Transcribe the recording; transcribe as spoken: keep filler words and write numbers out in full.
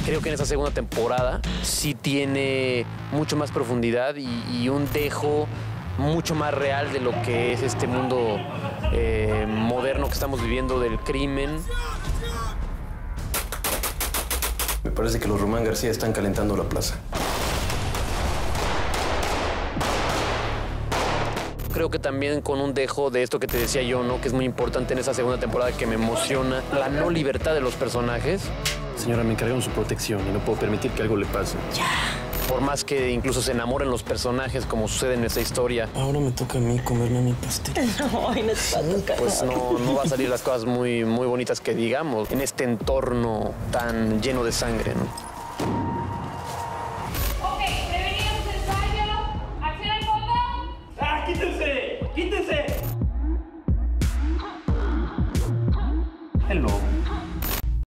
Creo que en esta segunda temporada sí tiene mucho más profundidad y, y un dejo mucho más real de lo que es este mundo eh, moderno que estamos viviendo del crimen. Me parece que los Román García están calentando la plaza. Creo que también con un dejo de esto que te decía yo, ¿no? Que es muy importante en esa segunda temporada, que me emociona, la no libertad de los personajes. Señora, me encargaron su protección y no puedo permitir que algo le pase. Ya. Por más que incluso se enamoren los personajes, como sucede en esta historia. Ahora me toca a mí comerme mi pastel. No, y no te va a tocar. Pues no, no va a salir las cosas muy, muy bonitas que digamos en este entorno tan lleno de sangre, ¿no?